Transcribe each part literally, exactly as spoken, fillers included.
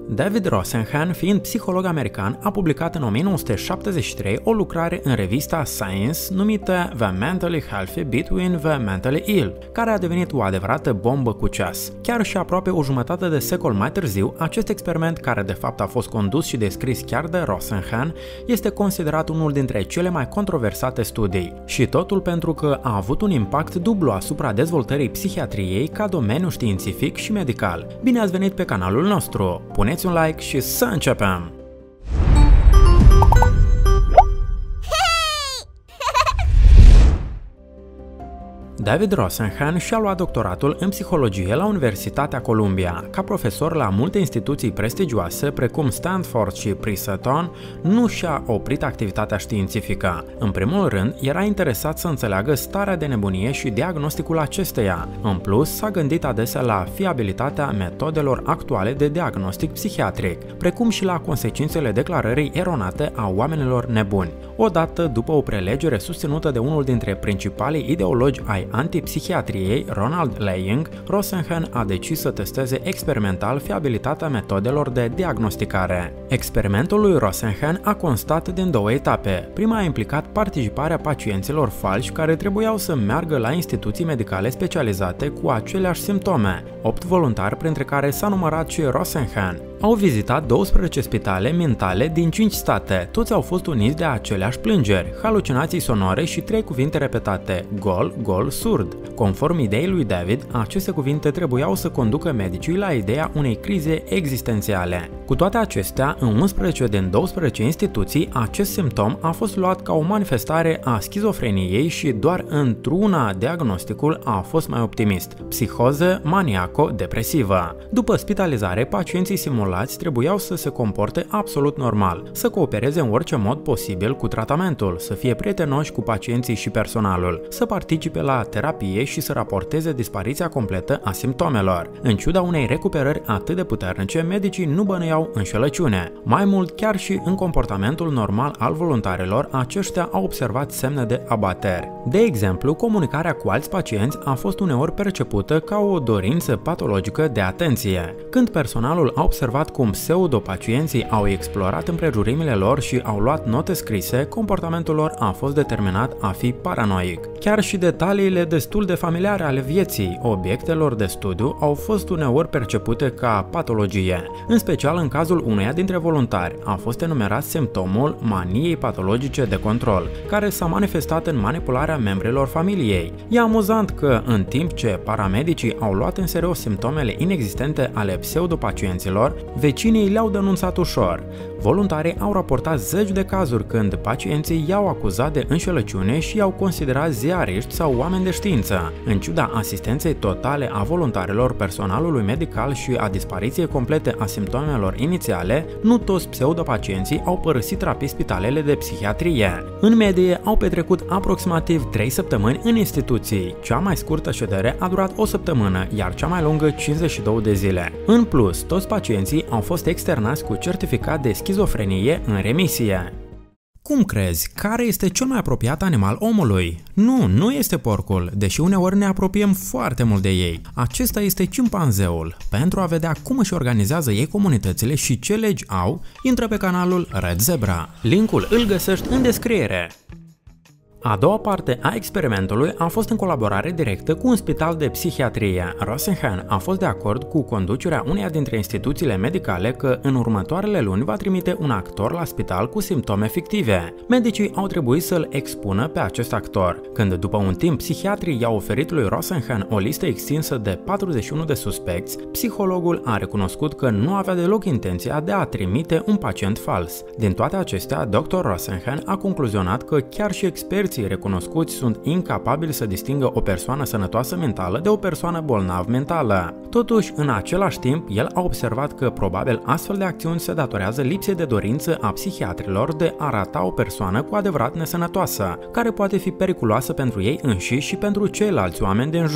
David Rosenhan, fiind psiholog american, a publicat în o mie nouă sute șaptezeci și trei o lucrare în revista Science numită The Mentally Healthy Between the Mentally Ill, care a devenit o adevărată bombă cu ceas. Chiar și aproape o jumătate de secol mai târziu, acest experiment, care de fapt a fost condus și descris chiar de Rosenhan, este considerat unul dintre cele mai controversate studii. Și totul pentru că a avut un impact dublu asupra dezvoltării psihiatriei ca domeniu științific și medical. Bine ați venit pe canalul nostru! Puneți un like și să începem! David Rosenhan și-a luat doctoratul în psihologie la Universitatea Columbia. Ca profesor la multe instituții prestigioase, precum Stanford și Princeton, nu și-a oprit activitatea științifică. În primul rând, era interesat să înțeleagă starea de nebunie și diagnosticul acesteia. În plus, s-a gândit adesea la fiabilitatea metodelor actuale de diagnostic psihiatric, precum și la consecințele declarării eronate a oamenilor nebuni. Odată, după o prelegere susținută de unul dintre principalii ideologi ai antipsihiatriei, Ronald Leying, Rosenhan a decis să testeze experimental fiabilitatea metodelor de diagnosticare. Experimentul lui Rosenhan a constat din două etape. Prima a implicat participarea pacienților falși care trebuiau să meargă la instituții medicale specializate cu aceleași simptome. Opt voluntari, printre care s-a numărat și Rosenhan, au vizitat douăsprezece spitale mentale din cinci state. Toți au fost uniți de aceleași plângeri, halucinații sonore și trei cuvinte repetate: gol, gol, surd. Conform ideii lui David, aceste cuvinte trebuiau să conducă medicii la ideea unei crize existențiale. Cu toate acestea, în unsprezece din douăsprezece instituții, acest simptom a fost luat ca o manifestare a schizofreniei și doar într-una diagnosticul a fost mai optimist: psihoză maniaco-depresivă. După spitalizare, pacienții simulați trebuiau să se comporte absolut normal, să coopereze în orice mod posibil cu tratamentul, să fie prietenoși cu pacienții și personalul, să participe la terapie și să raporteze dispariția completă a simptomelor. În ciuda unei recuperări atât de puternice, medicii nu bănuiau înșelăciune. Mai mult, chiar și în comportamentul normal al voluntarilor, aceștia au observat semne de abateri. De exemplu, comunicarea cu alți pacienți a fost uneori percepută ca o dorință patologică de atenție. Când personalul a observat cum pseudopacienții au explorat împrejurimile lor și au luat note scrise, comportamentul lor a fost determinat a fi paranoic. Chiar și detaliile destul de familiare ale vieții obiectelor de studiu au fost uneori percepute ca patologie. În special în cazul uneia dintre voluntari a fost enumerat simptomul maniei patologice de control, care s-a manifestat în manipularea membrilor familiei. E amuzant că, în timp ce paramedicii au luat în serios simptomele inexistente ale pseudopacienților, vecinii le-au denunțat ușor. Voluntarii au raportat zeci de cazuri când pacienții i-au acuzat de înșelăciune și i-au considerat ziariști sau oameni de știință. În ciuda asistenței totale a voluntarilor, personalului medical și a dispariției complete a simptomelor inițiale, nu toți pseudopacienții au părăsit rapid spitalele de psihiatrie. În medie, au petrecut aproximativ trei săptămâni în instituții. Cea mai scurtă ședere a durat o săptămână, iar cea mai lungă cincizeci și două de zile. În plus, toți pacienții au fost externați cu certificat de schizofrenie în remisie. Cum crezi? Care este cel mai apropiat animal omului? Nu, nu este porcul, deși uneori ne apropiem foarte mult de ei. Acesta este cimpanzeul. Pentru a vedea cum își organizează ei comunitățile și ce legi au, intră pe canalul Red Zebra. Linkul îl găsești în descriere. A doua parte a experimentului a fost în colaborare directă cu un spital de psihiatrie. Rosenhan a fost de acord cu conducerea uneia dintre instituțiile medicale că în următoarele luni va trimite un actor la spital cu simptome fictive. Medicii au trebuit să-l expună pe acest actor. Când după un timp psihiatrii i-au oferit lui Rosenhan o listă extinsă de patruzeci și unu de suspecți, psihologul a recunoscut că nu avea deloc intenția de a trimite un pacient fals. Din toate acestea, doctor Rosenhan a concluzionat că chiar și experții recunoscuți sunt incapabili să distingă o persoană sănătoasă mentală de o persoană bolnavă mentală. Totuși, în același timp, el a observat că probabil astfel de acțiuni se datorează lipsei de dorință a psihiatrilor de a rata o persoană cu adevărat nesănătoasă, care poate fi periculoasă pentru ei înșiși și pentru ceilalți oameni din jur.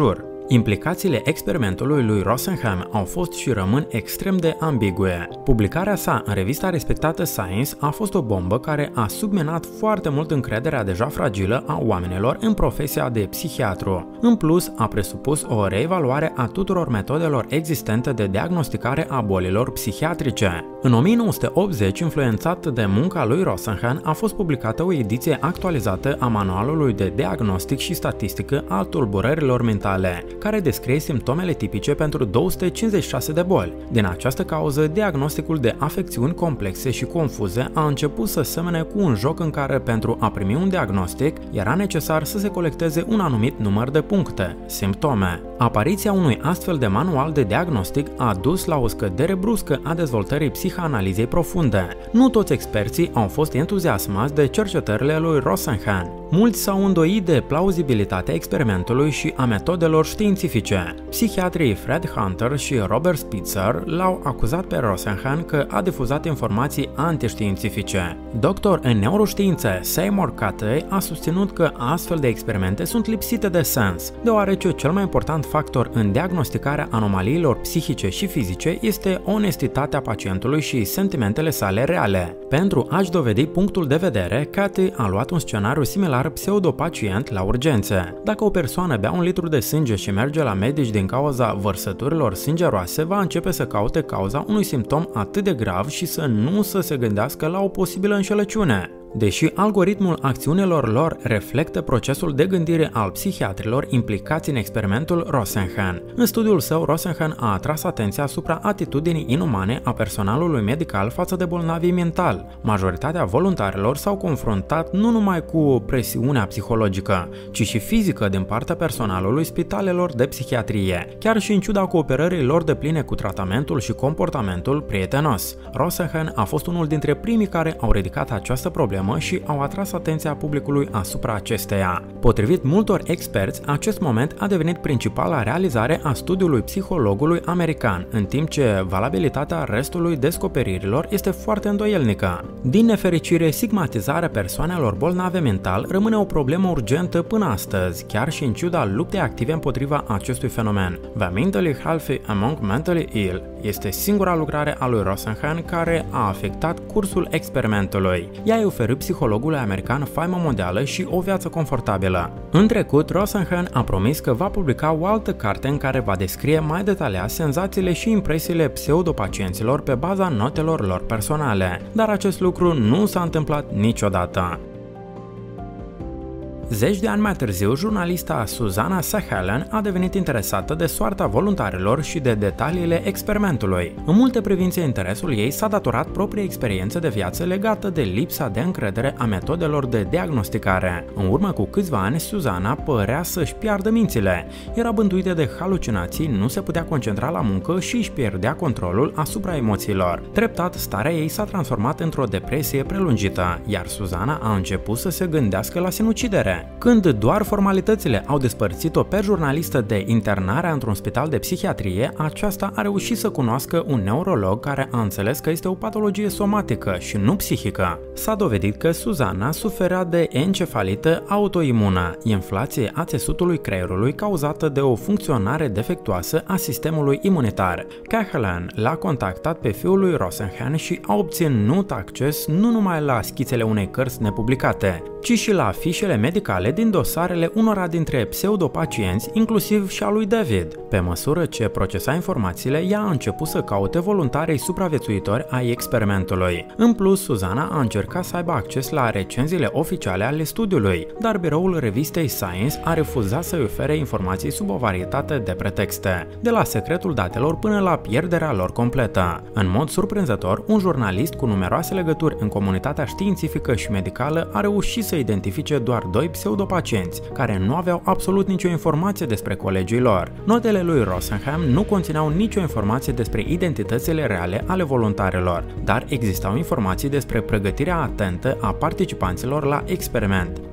Implicațiile experimentului lui Rosenhan au fost și rămân extrem de ambigue. Publicarea sa în revista respectată Science a fost o bombă care a subminat foarte mult încrederea deja fragilă a oamenilor în profesia de psihiatru. În plus, a presupus o reevaluare a tuturor metodelor existente de diagnosticare a bolilor psihiatrice. În o mie nouă sute optzeci, influențat de munca lui Rosenhan, a fost publicată o ediție actualizată a manualului de diagnostic și statistică al tulburărilor mentale, care descrie simptomele tipice pentru două sute cincizeci și șase de boli. Din această cauză, diagnosticul de afecțiuni complexe și confuze a început să semene cu un joc în care, pentru a primi un diagnostic, era necesar să se colecteze un anumit număr de puncte, simptome. Apariția unui astfel de manual de diagnostic a dus la o scădere bruscă a dezvoltării psihanalizei profunde. Nu toți experții au fost entuziasmați de cercetările lui Rosenhan. Mulți s-au îndoit de plauzibilitatea experimentului și a metodelor științifice. Psihiatrii Fred Hunter și Robert Spitzer l-au acuzat pe Rosenhan că a difuzat informații antiștiințifice. Doctor în neuroștiințe Seymour Cattey a susținut că astfel de experimente sunt lipsite de sens, deoarece cel mai important factor în diagnosticarea anomaliilor psihice și fizice este onestitatea pacientului și sentimentele sale reale. Pentru a-și dovedi punctul de vedere, Cattey a luat un scenariu similar pseudopacient la urgențe. Dacă o persoană bea un litru de sânge și merge la medici din cauza vărsăturilor sângeroase, va începe să caute cauza unui simptom atât de grav și să nu să se gândească la o posibilă înșelăciune. Deși algoritmul acțiunilor lor reflectă procesul de gândire al psihiatrilor implicați în experimentul Rosenhan. În studiul său, Rosenhan a atras atenția asupra atitudinii inumane a personalului medical față de bolnavii mentali. Majoritatea voluntarilor s-au confruntat nu numai cu presiunea psihologică, ci și fizică din partea personalului spitalelor de psihiatrie, chiar și în ciuda cooperării lor depline cu tratamentul și comportamentul prietenos. Rosenhan a fost unul dintre primii care au ridicat această problemă și au atras atenția publicului asupra acesteia. Potrivit multor experți, acest moment a devenit principala realizare a studiului psihologului american, în timp ce valabilitatea restului descoperirilor este foarte îndoielnică. Din nefericire, stigmatizarea persoanelor bolnave mental rămâne o problemă urgentă până astăzi, chiar și în ciuda luptei active împotriva acestui fenomen. The Mentally Healthy Among Mentally Ill este singura lucrare a lui Rosenhan care a afectat cursul experimentului. Ea îi oferă psihologului american faimă mondială și o viață confortabilă. În trecut, Rosenhan a promis că va publica o altă carte în care va descrie mai detaliat senzațiile și impresiile pseudopacienților pe baza notelor lor personale, dar acest lucru nu s-a întâmplat niciodată. Zeci de ani mai târziu, jurnalista Susanna Sahelen a devenit interesată de soarta voluntarilor și de detaliile experimentului. În multe privințe, interesul ei s-a datorat propriei experiențe de viață legată de lipsa de încredere a metodelor de diagnosticare. În urmă cu câțiva ani, Susanna părea să-și piardă mințile. Era bântuită de halucinații, nu se putea concentra la muncă și își pierdea controlul asupra emoțiilor. Treptat, starea ei s-a transformat într-o depresie prelungită, iar Susanna a început să se gândească la sinucidere. Când doar formalitățile au despărțit-o pe jurnalistă de internarea într-un spital de psihiatrie, aceasta a reușit să cunoască un neurolog care a înțeles că este o patologie somatică și nu psihică. S-a dovedit că Susanna suferea de encefalită autoimună, inflație a țesutului creierului cauzată de o funcționare defectuoasă a sistemului imunitar. Cahalan l-a contactat pe fiul lui Rosenhan și a obținut acces nu numai la schițele unei cărți nepublicate, ci și la fișele medicale din dosarele unora dintre pseudopacienți, inclusiv și a lui David. Pe măsură ce procesa informațiile, ea a început să caute voluntarii supraviețuitori ai experimentului. În plus, Susanna a încercat să aibă acces la recenziile oficiale ale studiului, dar biroul revistei Science a refuzat să-i ofere informații sub o varietate de pretexte, de la secretul datelor până la pierderea lor completă. În mod surprinzător, un jurnalist cu numeroase legături în comunitatea științifică și medicală a reușit să identifice doar doi pseudopacienți, care nu aveau absolut nicio informație despre colegii lor. Notele lui Rosenhan nu conțineau nicio informație despre identitățile reale ale voluntarilor, dar existau informații despre pregătirea atentă a participanților la experiment.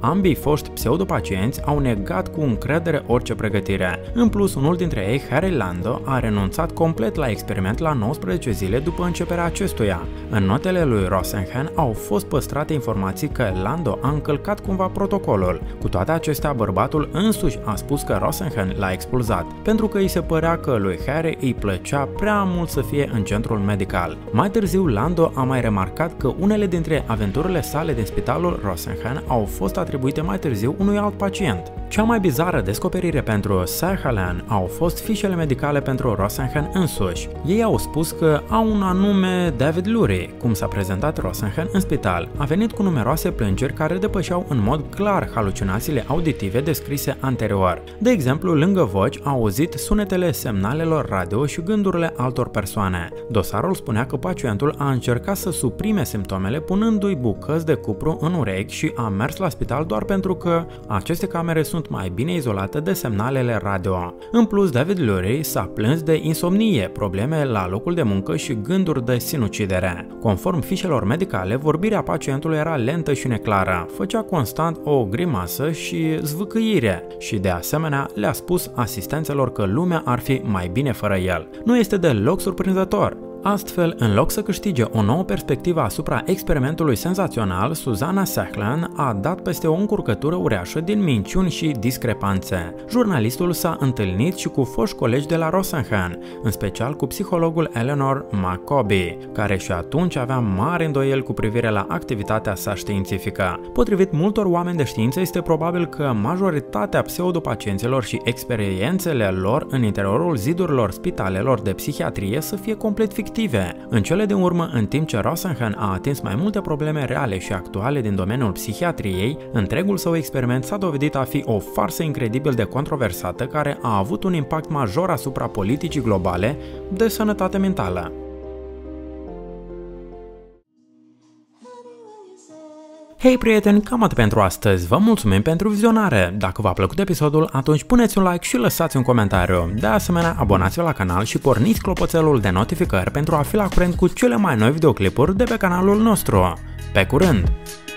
ambii foști pseudopacienți au negat cu încredere orice pregătire. În plus, unul dintre ei, Harry Lando, a renunțat complet la experiment la nouăsprezece zile după începerea acestuia. În notele lui Rosenhan au fost păstrate informații că Lando a încălcat cumva protocolul. Cu toate acestea, bărbatul însuși a spus că Rosenhan l-a expulzat, pentru că îi se părea că lui Harry îi plăcea prea mult să fie în centrul medical. Mai târziu, Lando a mai remarcat că unele dintre aventurile sale din spitalul Rosenhan au fost atribuite mai târziu unui alt pacient. Cea mai bizară descoperire pentru Sirhallen au fost fișele medicale pentru Rosenhan însuși. Ei au spus că au un anume David Lurie, cum s-a prezentat Rosenhan în spital. A venit cu numeroase plângeri care depășeau în mod clar halucinațiile auditive descrise anterior. De exemplu, lângă voci a auzit sunetele semnalelor radio și gândurile altor persoane. Dosarul spunea că pacientul a încercat să suprime simptomele punându-i bucăți de cupru în urechi și a mers la spital doar pentru că aceste camere sunt mai bine izolate de semnalele radio. În plus, David Lurie s-a plâns de insomnie, probleme la locul de muncă și gânduri de sinucidere. Conform fișelor medicale, vorbirea pacientului era lentă și neclară, făcea constant o grimasă și zvâcâire și de asemenea le-a spus asistențelor că lumea ar fi mai bine fără el. Nu este deloc surprinzător. Astfel, în loc să câștige o nouă perspectivă asupra experimentului senzațional, Susanna Sirhallen a dat peste o încurcătură uriașă din minciuni și discrepanțe. Jurnalistul s-a întâlnit și cu foști colegi de la Rosenhan, în special cu psihologul Eleanor McCoby, care și atunci avea mari îndoieli cu privire la activitatea sa științifică. Potrivit multor oameni de știință, este probabil că majoritatea pseudopacienților și experiențele lor în interiorul zidurilor spitalelor de psihiatrie să fie complet fictive. În cele din urmă, în timp ce Rosenhan a atins mai multe probleme reale și actuale din domeniul psihiatriei, întregul său experiment s-a dovedit a fi o farsă incredibil de controversată care a avut un impact major asupra politicii globale de sănătate mentală. Hei prieteni, cam atât pentru astăzi, vă mulțumim pentru vizionare. Dacă v-a plăcut episodul, atunci puneți un like și lăsați un comentariu. De asemenea, abonați-vă la canal și porniți clopoțelul de notificări pentru a fi la curent cu cele mai noi videoclipuri de pe canalul nostru. Pe curând!